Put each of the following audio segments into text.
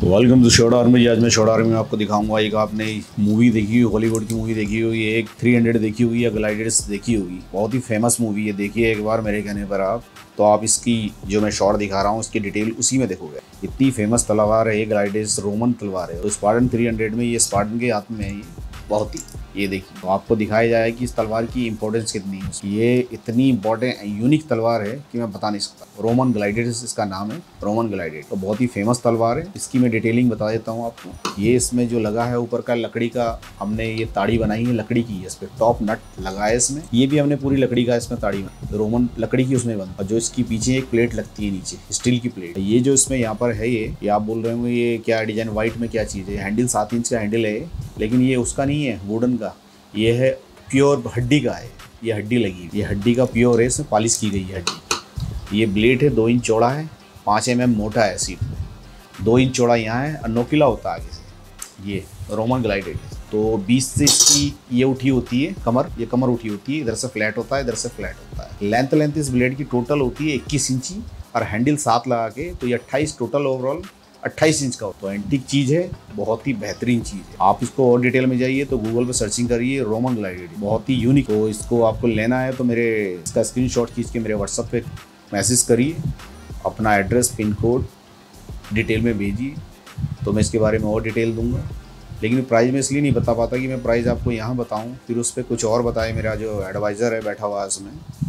Welcome to short army. आज मैं short army में आपको दिखाऊंगा एक आपने मूवी देखी हुई, हॉलीवुड की मूवी देखी हुई, एक 300 देखी हुई या ग्लाइडर्स देखी होगी। बहुत ही फेमस मूवी है, देखिए एक बार मेरे कहने पर आप। तो आप इसकी जो मैं शॉर्ट दिखा रहा हूँ उसकी डिटेल उसी में देखोगे। इतनी फेमस तलवार है ये ग्लाइडर्स, रोमन तलवार है। तो स्पार्टन 300 में ये स्पार्टन के हाथ में है। ये बहुत ही, ये देखिए तो आपको दिखाया जाए कि इस तलवार की इंपॉर्टेंस कितनी है। ये इतनी इंपॉर्टेंट यूनिक तलवार है कि मैं बता नहीं सकता। रोमन ग्लाइडर्स इसका नाम है, रोमन ग्लाइडर। तो बहुत ही फेमस तलवार है। इसकी मैं डिटेलिंग बता देता हूँ आपको। ये इसमें जो लगा है ऊपर का लकड़ी का, हमने ये ताड़ी बनाई है लकड़ी की है। इस पर टॉप नट लगा है इसमें, ये भी हमने पूरी लकड़ी का इसमें ताड़ी बनाई, रोमन लकड़ी की उसमें बंद। और जो इसकी पीछे एक प्लेट लगती है नीचे, स्टील की प्लेट। ये जो इसमें यहाँ पर है, ये आप बोल रहे होंगे ये क्या डिजाइन, व्हाइट में क्या चीज़ है। हैंडल 7 इंच का हैंडल है, लेकिन ये उसका नहीं है वुडन का, ये है प्योर हड्डी का है। ये हड्डी लगी, ये हड्डी का प्योर है, इसमें पॉलिश की गई है हड्डी। ये ब्लेड है 2 इंच चौड़ा है, 5 mm मोटा है सीट में, 2 इंच चौड़ा यहाँ है और नोकीला होता है आगे से। ये रोमन ग्लाइडर है। तो 20 से इसकी ये उठी होती है कमर, ये कमर उठी होती है, इधर से फ्लैट होता है, इधर से फ्लैट होता है। लेंथ इस ब्लेड की टोटल होती है 21 इंची और हैंडल 7 लगा के, तो ये 28 टोटल ओवरऑल 28 इंच का हो। तो एंटीक चीज़ है, बहुत ही बेहतरीन चीज़ है। आप इसको और डिटेल में जाइए तो गूगल पे सर्चिंग करिए रोमन ग्लाइडर, बहुत ही यूनिक। तो इसको आपको लेना है तो मेरे इसका स्क्रीनशॉट खींच के मेरे व्हाट्सएप पे मैसेज करिए, अपना एड्रेस, पिन कोड डिटेल में भेजिए, तो मैं इसके बारे में और डिटेल दूंगा। लेकिन प्राइस में इसलिए नहीं बता पाता कि मैं प्राइस आपको यहाँ बताऊँ, फिर उस पर कुछ और बताए। मेरा जो एडवाइज़र है बैठा हुआ है, उसमें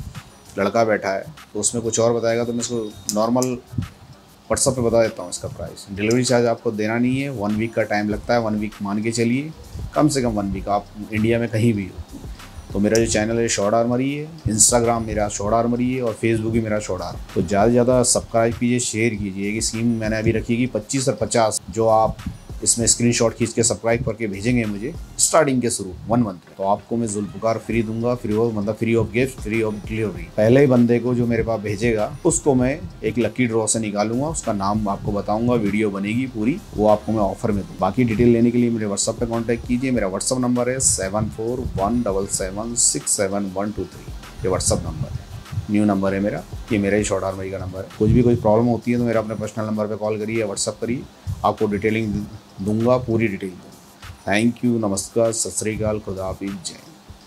लड़का बैठा है, तो उसमें कुछ और बताएगा, तो मैं इसको नॉर्मल व्हाट्सअप पे बता देता हूँ इसका प्राइस। डिलीवरी चार्ज आपको देना नहीं है, 1 वीक का टाइम लगता है। 1 वीक मान के चलिए, कम से कम 1 वीक, आप इंडिया में कहीं भी हो। तो मेरा जो चैनल है शॉर्ट आर्मरी है, इंस्टाग्राम मेरा शॉर्ट आर्मरी है और फेसबुक भी मेरा शॉर्ट आर्मरी। तो ज़्यादा से ज़्यादा सब्सक्राइब कीजिए, शेयर कीजिए। एक स्कीम मैंने अभी रखी कि 25 और 50 जो आप इसमें स्क्रीनशॉट खींच के सब्सक्राइब करके भेजेंगे मुझे स्टार्टिंग के शुरू 1 मंथ में, तो आपको मैं जुल्फ़िकार फ्री दूंगा। फ्री ऑफ मतलब free of gift, free of delivery. पहले बंदे को जो मेरे पास भेजेगा उसको मैं एक लकी ड्रॉ से निकालूंगा, उसका नाम आपको बताऊंगा, वीडियो बनेगी पूरी, वो आपको मैं ऑफर में दूँ। बाकी डिटेल लेने के लिए मेरे व्हाट्सअप पे कांटेक्ट कीजिए। मेरा व्हाट्सअप नंबर है 7417767123। ये व्हाट्सअप नंबर है, न्यू नंबर है मेरा, ये मेरा ही शॉर्ट आर्मरी का नंबर है। कुछ भी कोई प्रॉब्लम होती है तो मेरा अपने पर्सनल नंबर पे कॉल करिए या व्हाट्सअप करिए, आपको डिटेलिंग दूंगा, पूरी डिटेल दूंगा। थैंक यू, नमस्कार, सत श्री अकाल, खुदा हाफिज़, जय।